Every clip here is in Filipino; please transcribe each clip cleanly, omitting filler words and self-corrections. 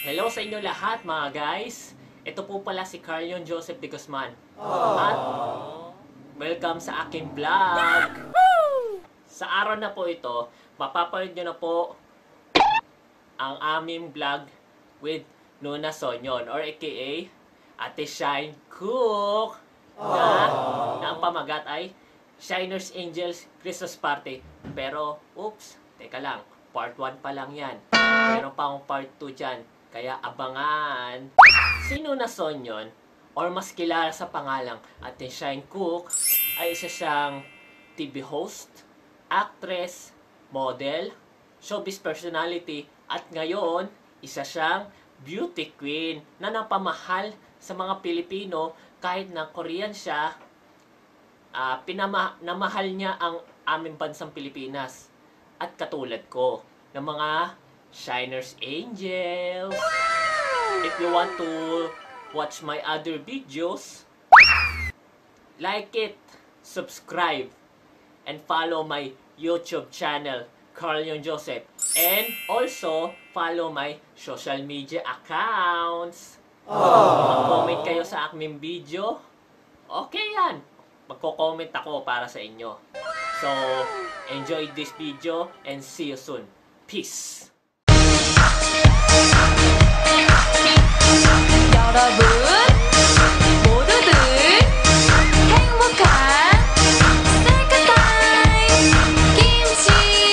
Hello sa inyo lahat mga guys. Ito po pala si Carlion Joseph de Guzman. At welcome sa aking vlog. Sa araw na po ito, mapapanood nyo na po ang aming vlog with Nuna Sonyon or aka Ate Shine Cook na ang pamagat ay Shiners Angels Christmas Party. Pero, oops, teka lang, part 1 pa lang yan. Meron pa akong part 2 dyan. Kaya abangan. Si Nuna Sonyon, or mas kilala sa pangalang Ate Shine Cook, ay isa siyang TV host, actress, model, showbiz personality, at ngayon, isa siyang beauty queen na napamahal sa mga Pilipino kahit na Korean siya. Namahal niya ang aming bansang Pilipinas at katulad ko ng mga Shiners Angels. If you want to watch my other videos, like it, subscribe, and follow my YouTube channel, Carlion Joseph. And also, follow my social media accounts. Mag-comment kayo sa aking video. Okay yan. Magko-comment ako para sa inyo. So, enjoy this video and see you soon. Peace! 여러분 모두들 행복한 셀카 타임 김치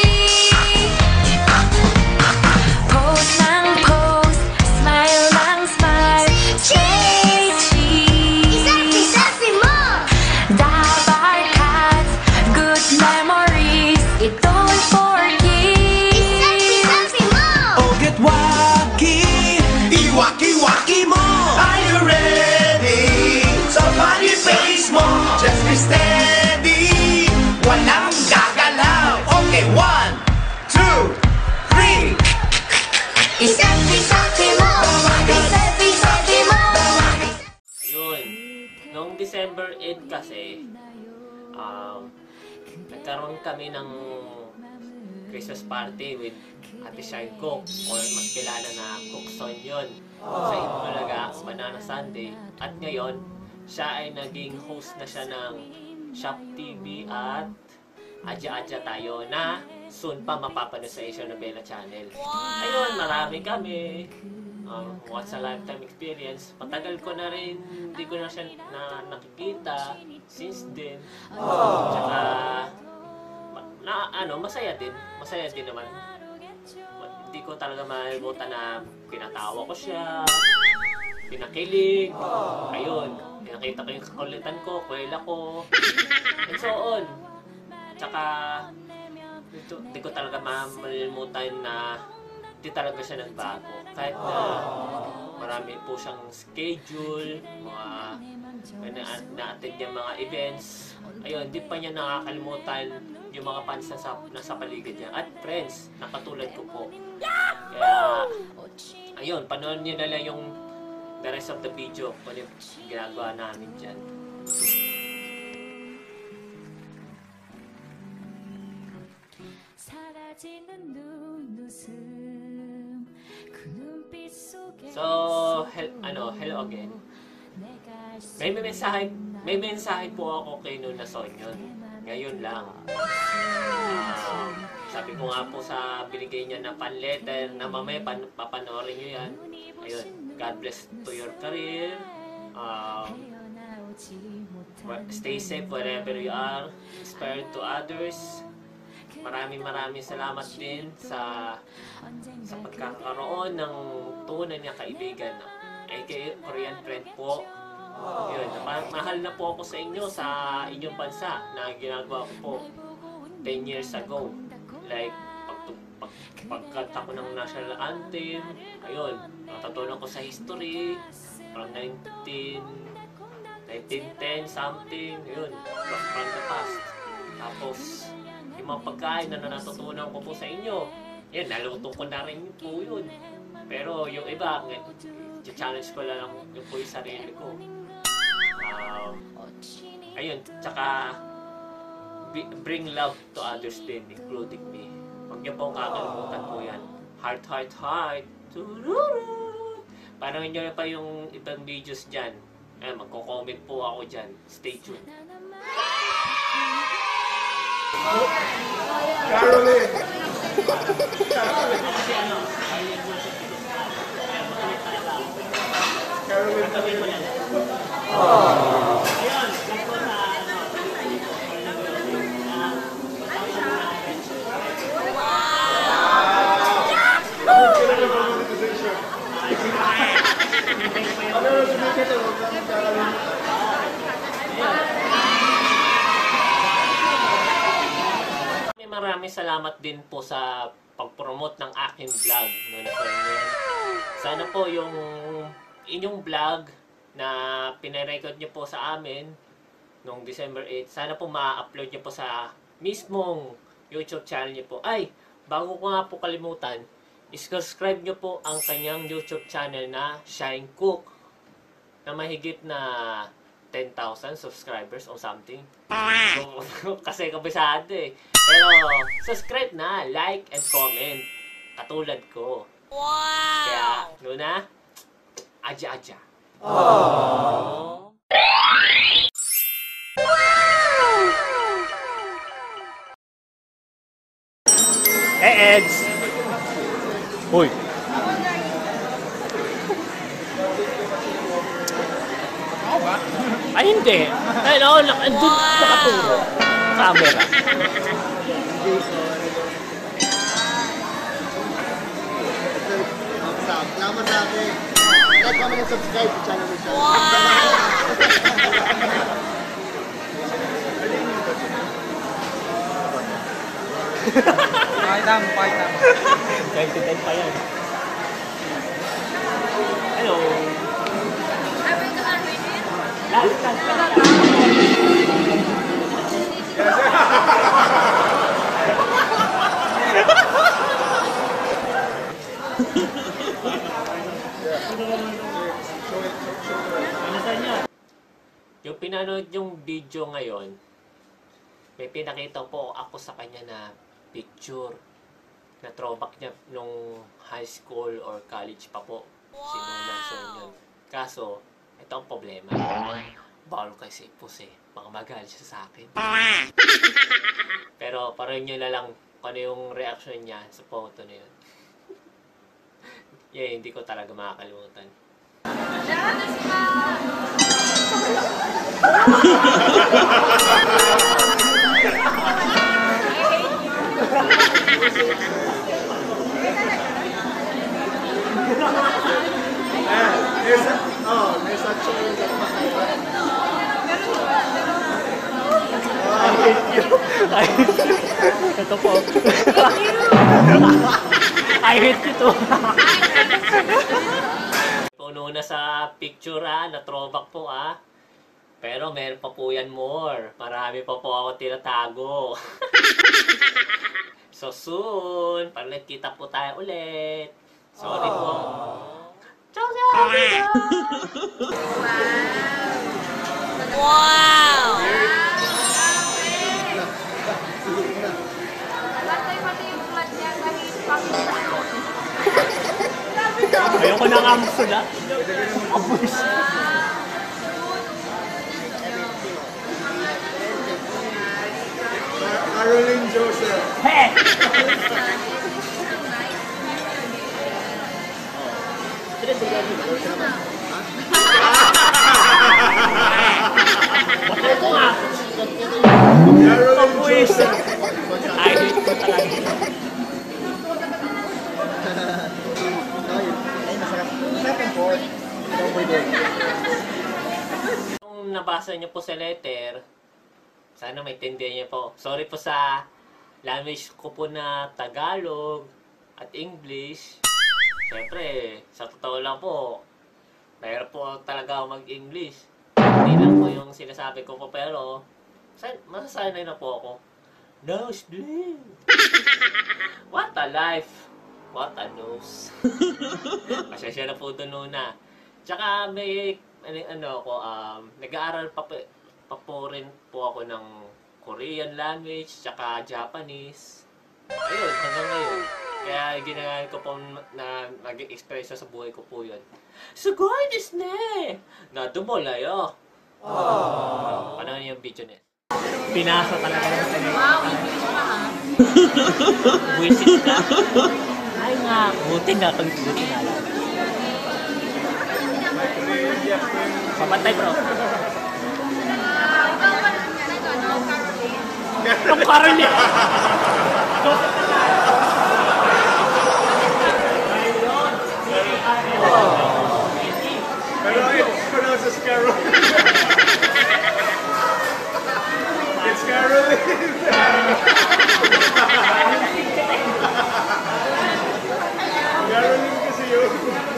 포즈랑 포즈 스마일랑 스마일 cheesy selfie mo double cuts good memories it don't forget selfie mo oh get wacky Iwaki-waki mo. Are you ready? So funny face mo. Just be steady. Walang gagalaw. Okay, 1, 2, 3. I-selfie mo I-selfie mo Yun. Noong December 8 kasi, nagkaroon kami ng Christmas party with Ate Shine Cook, or mas kilala na Cook Sonyon sa Itbulaga Banana Sunday. At ngayon, siya ay naging host na siya ng Shop TV at Adya-Adya Tayo na soon pa mapapanood sa Asia Novela Channel. Ayun, marami kami. Once a lifetime experience. Matagal ko na rin, hindi ko na siya nakikita since then. Tsaka, masaya din naman. Hindi ko talaga malimutan na pinatawa ko siya, pinakilig, ayun, pinakita ko yung kakulitan ko, kwela ko, and so on. Tsaka, hindi ko talaga malimutan na hindi talaga siya nagbago. Kahit na marami po siyang schedule, mga na-attend yung mga events, ayun, hindi pa niya nakakalimutan yung mga fans na nasa paligid niya at friends na katulad ko po. Kaya, ayun, panoorin niyo na lang yung the rest of the video kung yung ginagawa namin dyan. So, hello again. May mensahe po ako kay Nuna Sonyon. Ngayon lang. Sabi ko nga po sa binigay niya na fan letter na mamaya papanoorin niyo yan. Ayun, God bless to your career. Stay safe wherever you are. Inspire to others. Maraming salamat din sa pagkakaroon ng tunay niya kaibigan, aka Korean friend po. Yun, mahal na po ako sa inyo sa inyong bansa na ginagawa ko po 10 years ago. Like, pagkanta ko ng national anthem, ayun, natutunan ko sa history, from 1910 something, yun, from the past. Tapos, yung mga pagkain na natutunan ko po sa inyo, yun, naluto ko na rin po yun. Pero yung iba, challenge ko lang yung po yung sarili ko. Ayun, tsaka bring love to others din, including me. Huwag niyo pong kakalimutan po yan. Heart, heart, heart. Tururu! Panoorin nyo na pa yung ibang videos dyan. Magko-comment po ako dyan. Stay tuned. Caroline! Kasi ano, Caroline! sabi ko yan. Ayun, gusto sa ano, maraming salamat din po sa pag-promote ng aking vlog. Sana po yung inyong vlog na pinarecord nyo po sa amin noong December 8, sana po ma-upload nyo po sa mismong YouTube channel nyo po. Ay, bago ko nga po kalimutan, subscribe nyo po ang kanyang YouTube channel na Shine Cook na mahigit na 10,000 subscribers or something. So, kasi kabisado eh. Pero, subscribe na, like, and comment. Katulad ko. Wow! Kaya, Luna, aja-aja. Aww. Hey, Eds! Uy! Ay, hindi. Ay, no, andun nakaturo. Camera. Salamat sa akin. Like, comment, and subscribe sa channel mo siya. Pakita mo. 2010 pa yan. Hello. Yung pinanood yung video ngayon, may pinakita po ako sa kanya na picture na throwback niya nung high school or college pa po. Sinunason yun. Kaso, ito ang problema. Bawal kay Sipos eh. Baka magalit siya sa akin. Pero parang nyo na lang kung ano yung reaction niya sa photo na yun. Yeah, hindi ko talaga makakalimutan. May saction yung Ito po. I hate you too. Puno na sa picture na throwback po Pero meron pa po yan more. Marami pa po ako tinatago. So soon, pag nagkita po tayo ulit. Sorry po. Ciao, Wow! Ayoko na nga magsuda. Abus. Caroline Joseph. Hey! Ito nga. Abus. Ay, hate ko talaga. Kung nabasa niyo po sa letter, sana may tindihan niyo po. Sorry po sa language ko po na Tagalog at English. Siyempre, sa totoo lang po, mahirap po talaga mag-English. Hindi lang po yung sinasabi ko po, pero masasanay na po ako. Nosebleed! What a life! What a nose! Pasensya na po doon na. Tsaka may, nag-aaral pa po rin po ako ng Korean language, tsaka Japanese. Ayun, hanggang ngayon. Kaya ginagawa ko po na mag-express sa buhay ko po yun. Sugoi desu ne! Nadumolayo. Panoorin yung video niya. Pinasa talaga ng sa'yo. Wow, English pa ha. Buisit ka. Ay nga, buti nga kang buti nga lang. Papantay bro. Itong Caroline. Pero it's pronounced as Carol. It's Caroline. Caroline kasi yun.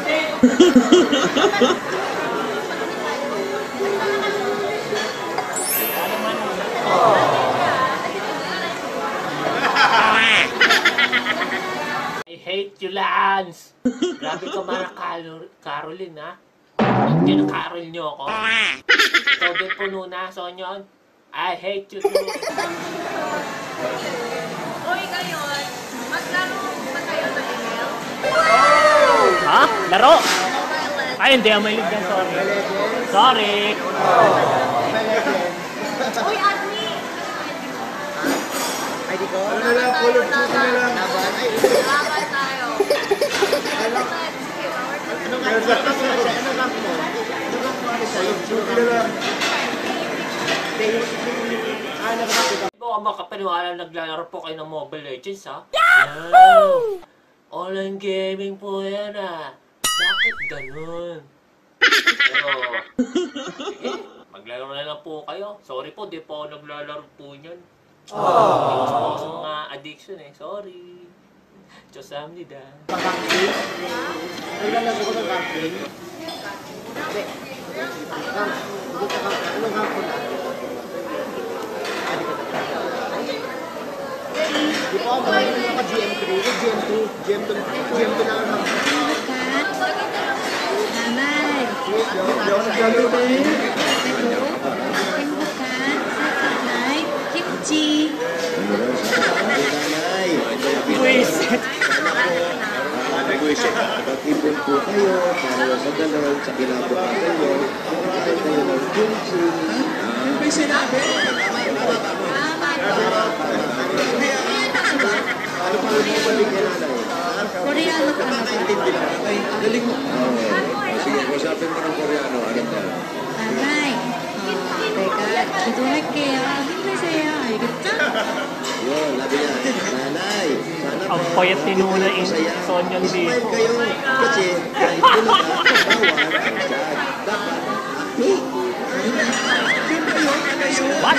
I hate you, Lance! Grabe ka mga Caroline, ha? Yan ang Carol nyo ako. Ikaw din puno na, Sonyon. I hate you too. Uy, ngayon, maglaro ba tayo ng ML? Ha? Laro? Mobile Legends. Ay, hindi. May league yan. Sorry. Sorry. Uy, Admi! ID ko? Ano na lang, Call of Duty na lang. Laban? Ay, Laban tayo. Sige, Anong rank mo? Anong rank mo? Call of Duty na lang. Hindi po ako makapaniwala naglalaro po kayo ng Mobile Legends, ha? Yahoo! Online gaming po yan, ha? Bakit ganun? Pero, sige, maglaro na lang po kayo. Sorry po, di po ako naglalaro po yan. Iwas po ako sa mga addiction, eh. Sorry. Chosamnida. Pang-ranking? Naglalaro ko ng ranking? Hindi. Anong rank mo na? Di ba ako ngayon yung GM3? GM2? GM2 na ang rank. Nanay, Hindi ako naglalaro ba? 행복한 Nanay, 김치. Nanay, Buisit! nag-wish mag-ipon po kayo para sa dalaw sa kinabukasan nyo. Kumakain kayo ng kimchi. Yung may sinabi. Ano pa rin mo balik yan, nanay? Koreano ka na ba? Ay, galing mo. Sige, usapin mo ng Koreano. Ano ba? Nanay, 내가 기도할게요. 힘내세요. 알겠죠? Yun, labi niya. Nanay, sana Ang po payat ni Nuna in masaya. Sonyan din. Smile kayo. Kasi kahit tulog ka, bawal ang sad. Dapat happy. What?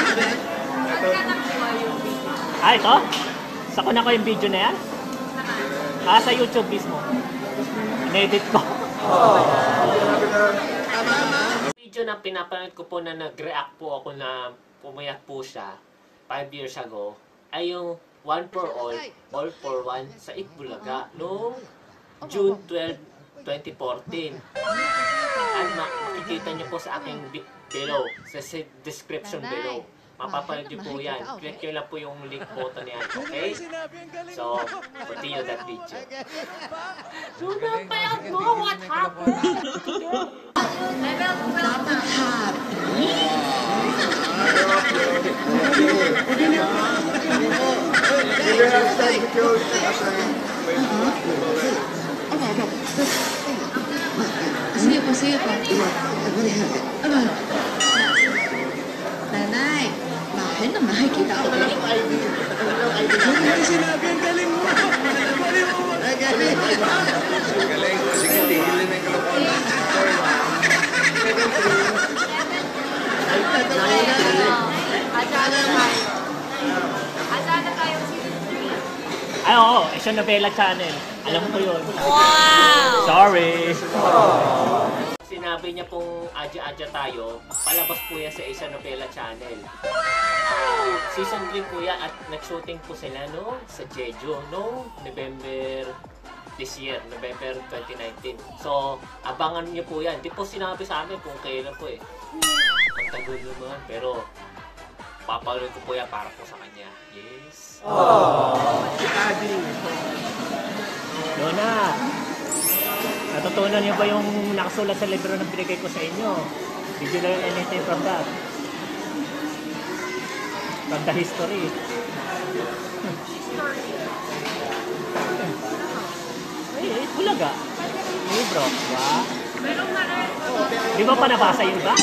Ah, ito? Sako na ko yung video na yan? Ah, sa YouTube mismo. In-edit ko. Video na pinapanood ko po na nag-react po ako na pumayat po siya 5 years ago ay yung One for All for One sa Itbulaga noong June 12, 2014. At makikita niyo po sa aking below, sa description below. Mapapanood niyo po yan. Click nyo lang po yung link button yan, okay? So, continue that video. Sunod pa yan mo! What happened? Level 12 na. Hindi na start because kasi Sige po, sige po. Nanay, mahal na mahal kita. Okay? Galing. Sige, tigilin na yung kalokohan. Asana tayo. Asana tayo season 3. Ay, oo. Asia Novela Channel. Alam ko yun. Wow! Sorry! Sinabi niya pong adya-adya tayo, palabas po yan sa Asia Novela Channel. Season 3 po yan at nag-shooting po sila no, sa Jeju no November this year, November 2019. So, abangan niyo po yan. Di po sinabi sa amin kung kailan po eh. Ang tagal naman, pero Papalood ko po yan para po sa kanya. Yes. Adi. Lona, natutunan niyo ba yung nakasulat sa libro na binigay ko sa inyo? Did you learn anything from that? From the history? Ay, bulaga. Libro, diba? Merong na rin. Di ba pa nabasa yun ba?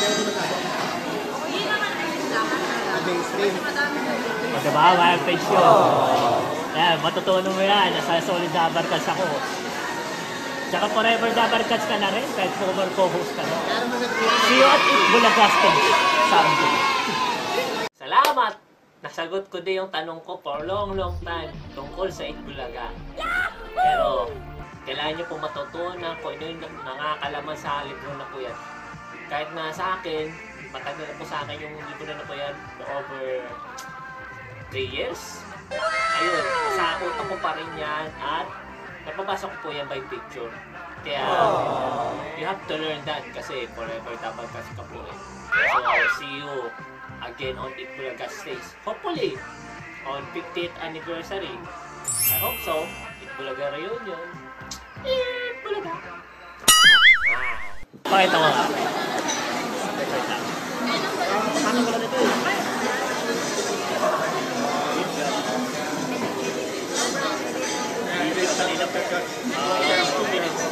Yun naman rin yung lahat. Mainstream. Madami na yun. O diba, may page yun. Yan, matutunan mo yan. Nasa Solid Dabarkals ako. Tsaka forever Dabarkals ka na rin. Kahit former co-host ka na. See you at Eat Bulaga stage someday. Salamat! Nasagot ko din yung tanong ko for long time tungkol sa Eat Bulaga. Pero, kailangan nyo pong matutunan kung ano yung nakakalaman sa libro na po yan. Kahit na sa akin, matagal na po sa akin yung libro na po yan for over 3 years. Ayun, sa utak ko pa rin yan at napapasok ko po yan by picture. Kaya, you have to learn that kasi forever dapat kasi ka po eh. So, see you again on Eat Bulaga stage. Hopefully, on 50th anniversary. I hope so. Eat Bulaga reunion. Eat Bulaga. Pakita mo nga. Paano pala nito eh? Kanina po. 2 minutes.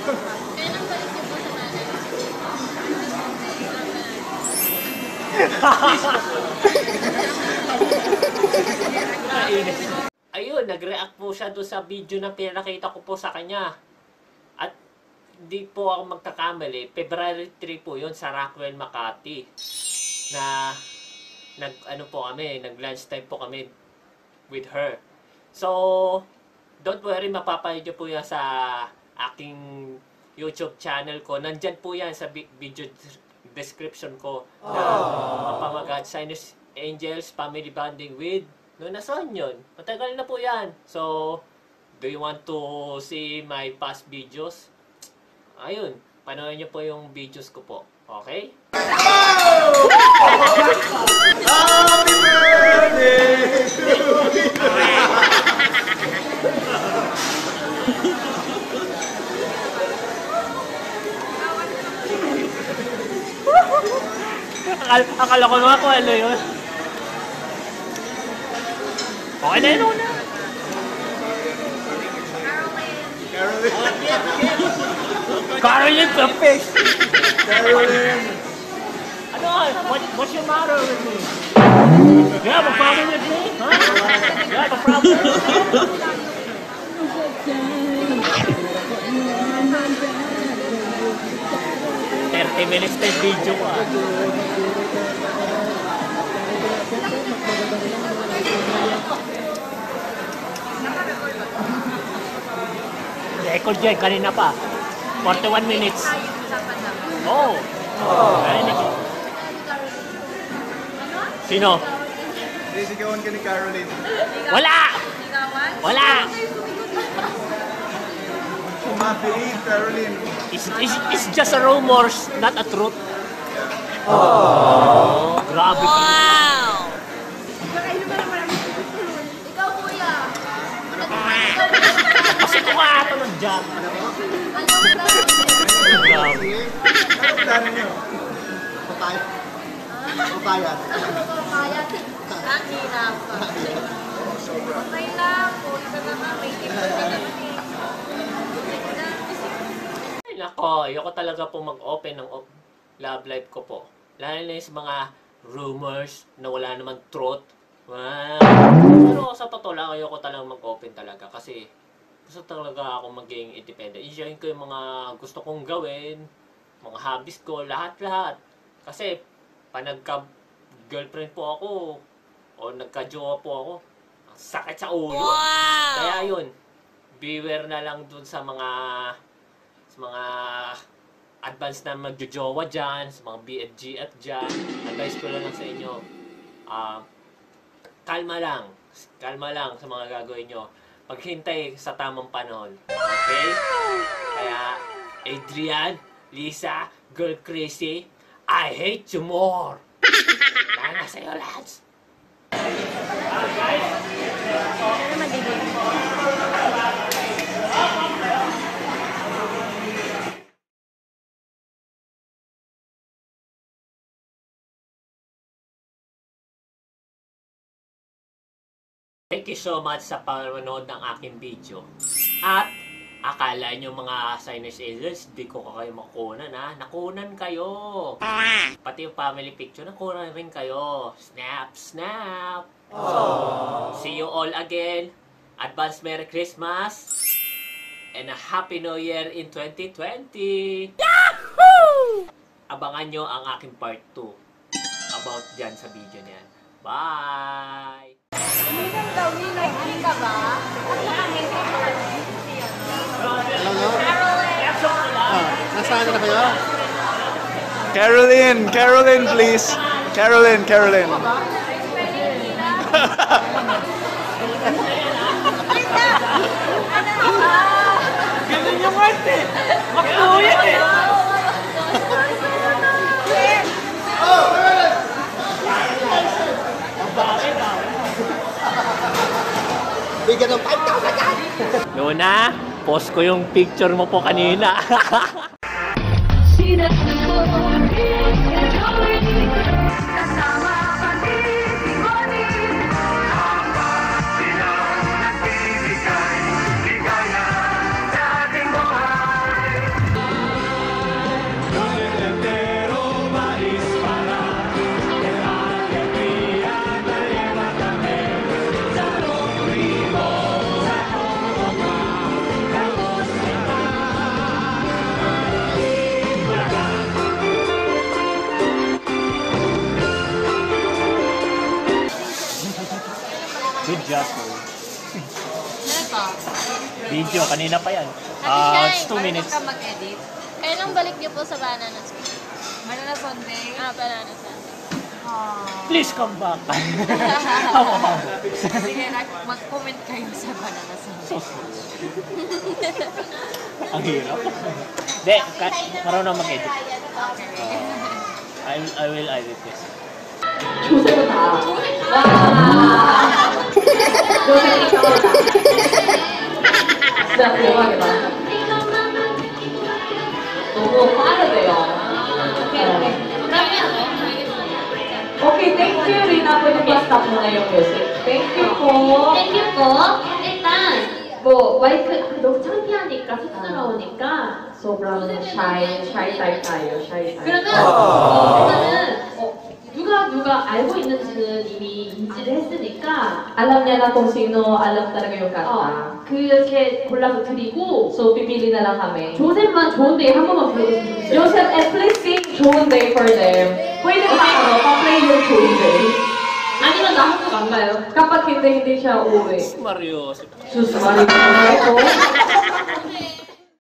Ayun, nag-react po siya doon sa video na pinakita ko po sa kanya. At di po ako magkakamali, February 3 po yun sa Rockwell, Makati. Na nag-lunch time po kami with her. So, don't worry, mapapanood nyo po yan sa aking YouTube channel ko. Nandyan po yan sa video description ko. Na pamagat Chinese Angels Family Bonding with Nona Son yun. Matagal na po yan. So, do you want to see my past videos? Ayun, panoorin nyo po yung videos ko po. Okay? Happy birthday to Akala ko nga kung ano yun. Okay na yun una. Caroline Perfect! Caroline. Ano? What's your matter with me? You have a problem with me? Huh? You have a problem? 30 minutes na yung video ko ah. Record yan, kanina pa. 41 minutes. Oh! Narinig yun. Sino? Sisigawan ka ni Caroline. Wala! Wala! Mabilis, Caroline. It's just a rumors, not a truth. Oh, grabe ka. Ikaw, kuya. Kasi ko nga ito ng jam. Ano mo daw? Grabe. Ano plano niyo? Papayat. Papayat. Papayat. Ang hirap. Okay lang. Kung isa na nga, may tip na Ay, nako, ayoko talaga po mag-open ng love life ko po. Lalo na yung sa mga rumors na wala naman truth. Wow. Pero sa totoo lang, ayoko talaga mag-open talaga kasi gusto talaga ako maging independent. I-share ko yung mga gusto kong gawin, mga hobbies ko, lahat-lahat. Kasi, pa nagka-girlfriend po ako, o nagka-jowa po ako, ang sakit sa ulo. Wow! Kaya yun, beware na lang dun sa mga advance na magjojowa dyan, sa mga BFGF dyan. Advice ko lang sa inyo, kalma lang sa mga gagawin nyo. Maghintay sa tamang panahon. Okay? Kaya, Adrian, Lisa, Girl Crazy, I hate you more! Tara na sa'yo, lads. Thank you so much sa panonood ng aking video. At akala nyo mga signers agents, di ko kayo makunan ha. Nakunan kayo. Pati yung family picture, nakunan rin kayo. Snap, snap. So, see you all again. Advance Merry Christmas. And a Happy New Year in 2020. Yahoo! Abangan nyo ang aking part 2 about dyan sa video niyan. Bye! Ninang daw, Ninang, hindi ka ba? At kami, Alam mo? Nasaan na kayo? Caroline, Caroline, please. Caroline, Caroline. Ganun yung arte. Makuya eh. Bigyan ng 5,000 yan! Luna, post ko yung picture mo po kanina. Good job po. Video, kanina pa yan. It's 2 minutes. Ka mag-edit. Kailan balik niyo po sa Banana Sunday? Banana Sunday. Banana Sunday. Please come back. Sige, mag-comment kayo sa Banana Sunday. Ang hirap. Hindi, marunong mag-edit. I will edit this. 진짜 대박이다. 너무 빠르대요. Okay, thank you, Rina, for the best up mo ngayong music. Thank you po. Thank you po. 일단 뭐 마이크 너무 창피하니까 쑥스러우니까 소brang shy type tayo, shy type. 그러면 일단은 누가 알고 있는지는 이미 인지를 했으니까 Alam niya na kung sino alam talaga yung kanta. 그렇게 골라서 드리고 So, pipili na lang kami. 조셉만 좋은데 한 번만 불러주시면 돼요. Joseph, and please sing 좋은 Day for them. Pwede ba pa-play yung 좋은 Day? 아니면 나 한국 안 가요. Kapag hindi siya uuwi. Mario. Sus, Mario.